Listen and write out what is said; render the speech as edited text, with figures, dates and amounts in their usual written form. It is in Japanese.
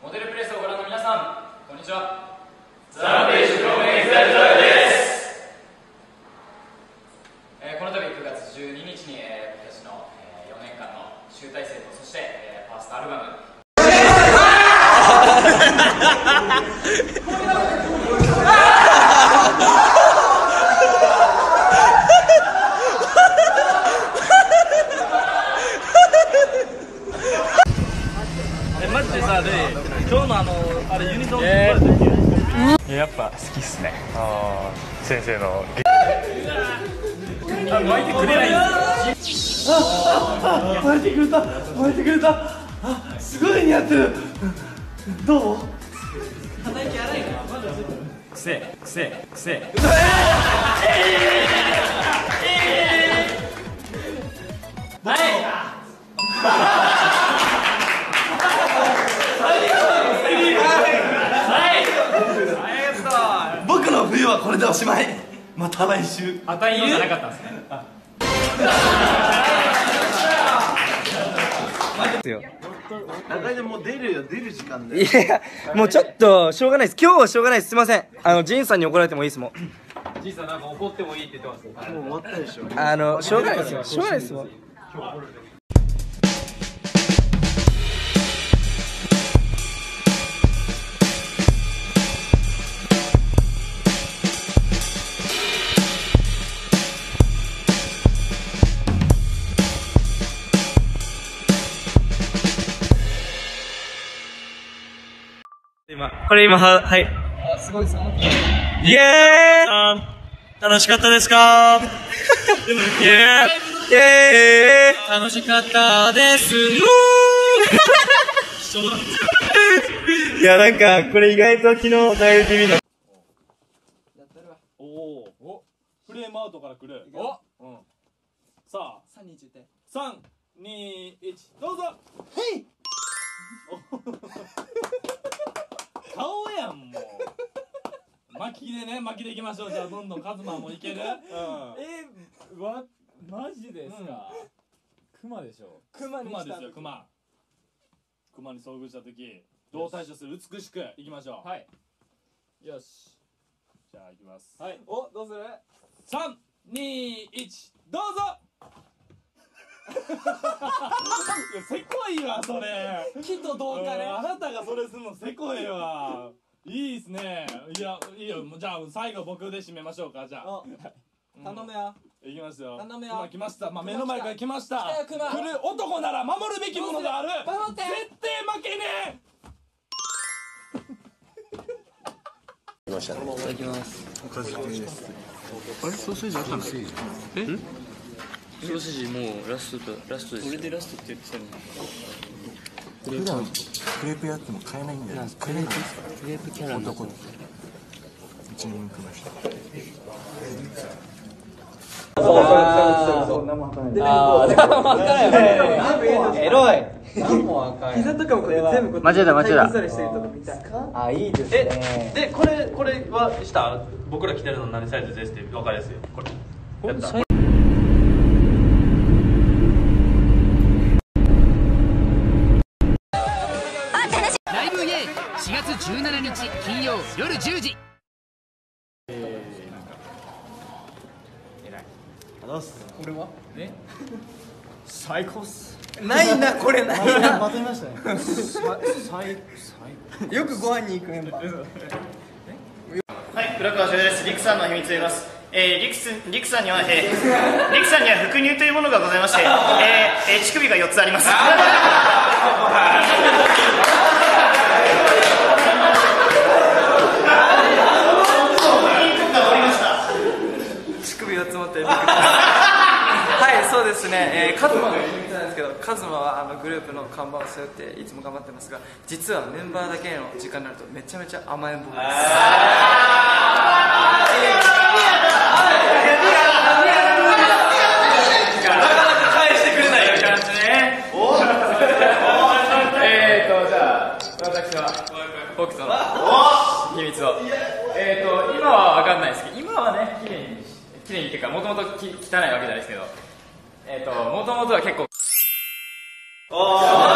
モデルプレスをご覧の皆さん、こんにちは。 ザ・ページフロムエグザイルザイルです。 この度9月12日に、僕たちの、4年間の集大成と、そして、ファーストアルバムマジでさ、今日のあれユニゾンやっぱ好きっすね。先生の巻いてくれないんですよ。巻いてくれた、巻いてくれた。すごい似合ってる。どう？鼻息荒いな。くせえ、くせえ、くせえ。僕の冬はこれでおしまい。また来週。 あたいのじゃなかったんですね。 中でもう出る時間で。 いや、もうちょっとしょうがないです。今日はしょうがないです。すいません。ジンさんに怒られてもいいですもん。 じいさんなんか怒ってもいいって言ってます。 もう終わったでしょ。 しょうがないですよ。しょうがないですもん。これ今はい。すごいです。イエーイ。 楽しかったですか？イエーイ。 楽しかったです。 いや、なんかこれ意外と昨日だいぶ地味な。 おお。フレームアウトから来る。お。さあ。3、2、1で。3、2、1、どうぞ。へい。顔やんもう。巻きでね、巻きでいきましょう。じゃあどんどんカズマもいける？ マジですか。クマでしょ。 クマですよ、クマ。クマに遭遇した時どう対処する？美しくいきましょう。 はい。よし。 じゃあいきます。 はい。お、どうする ？3、2、1、どうぞ。せこいわそれ。 木と同化ね。 あなたがそれすんのせこいわ。いいっすね。いや、いいよ。じゃあ最後僕で締めましょうか。じゃあ頼むよ。 いきますよ。 頼むよ。 今来ました。目の前から来ました。 来たよ、クマ。 来る男なら守るべきものがある。 守って。 絶対負けねいただきます。 おかず系です。 あれソーセージあったの？ソーセージもうラストです。 これでラストって言ってたのに。普段クレープやっても買えないんだよ。クレープキャラ男に1人来ました。 エロい。 膝とかも全部間違えた間違えた。 あ、いいですね。 で、これはした僕ら着てるの何サイズですって分かりやすいよ。これやった。 ライブイエー4月17日金曜夜10時。 これは？ ね。最高っす。 ないな、これないな。 まとめましたね。 よくご飯に行くメンバー。 はい、浦川翔です。リクさんの秘密を言います。リクさんには腹乳というものがございまして、乳首が4つあります。 乳首4つ持ってる。はい、そうですね。カズマが秘密なんですけど、カズマはグループの看板を背負っていつも頑張ってますが、実はメンバーだけの時間になるとめちゃめちゃ甘えん坊です。 フォークスの秘密を今は分かんないですけど、今はね、綺麗にっていうか、もともと汚いわけじゃないですけど、もともとは結構